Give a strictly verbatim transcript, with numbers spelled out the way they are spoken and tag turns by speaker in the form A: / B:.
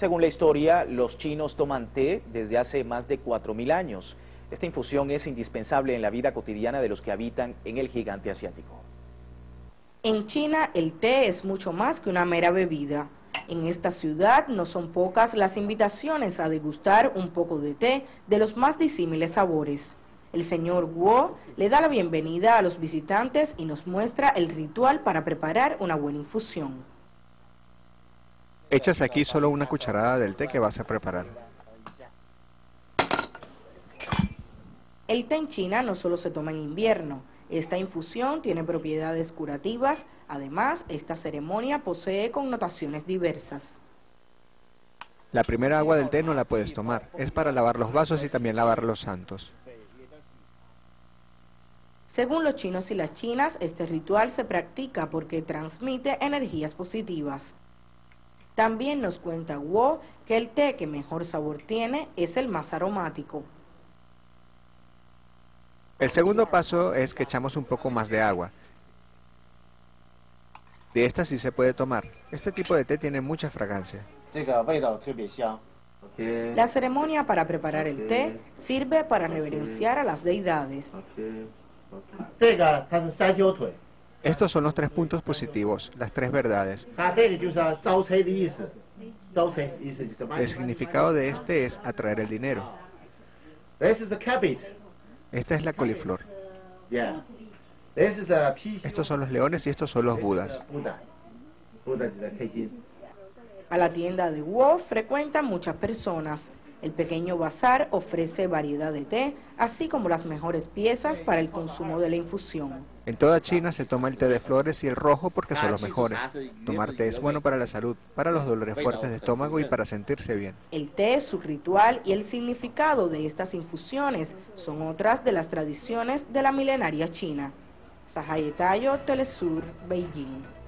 A: Según la historia, los chinos toman té desde hace más de cuatro mil años. Esta infusión es indispensable en la vida cotidiana de los que habitan en el gigante asiático.
B: En China, el té es mucho más que una mera bebida. En esta ciudad no son pocas las invitaciones a degustar un poco de té de los más disímiles sabores. El señor Guo le da la bienvenida a los visitantes y nos muestra el ritual para preparar una buena infusión.
C: Echas aquí solo una cucharada del té que vas a preparar.
B: El té en China no solo se toma en invierno. Esta infusión tiene propiedades curativas. Además, esta ceremonia posee connotaciones diversas.
C: La primera agua del té no la puedes tomar. Es para lavar los vasos y también lavar los santos.
B: Según los chinos y las chinas, este ritual se practica porque transmite energías positivas. También nos cuenta Guo que el té que mejor sabor tiene es el más aromático.
C: El segundo paso es que echamos un poco más de agua. De esta sí se puede tomar. Este tipo de té tiene mucha fragancia.
B: La ceremonia para preparar el té sirve para reverenciar a las deidades.
C: Estos son los tres puntos positivos, las tres verdades. El significado de este es atraer el dinero. Esta es la coliflor. Estos son los leones y estos son los budas.
B: A la tienda de Guo frecuentan muchas personas. El pequeño bazar ofrece variedad de té, así como las mejores piezas para el consumo de la infusión.
C: En toda China se toma el té de flores y el rojo porque son los mejores. Tomar té es bueno para la salud, para los dolores fuertes de estómago y para sentirse bien.
B: El té, su ritual y el significado de estas infusiones son otras de las tradiciones de la milenaria China. Sahayetayo, Telesur, Beijing.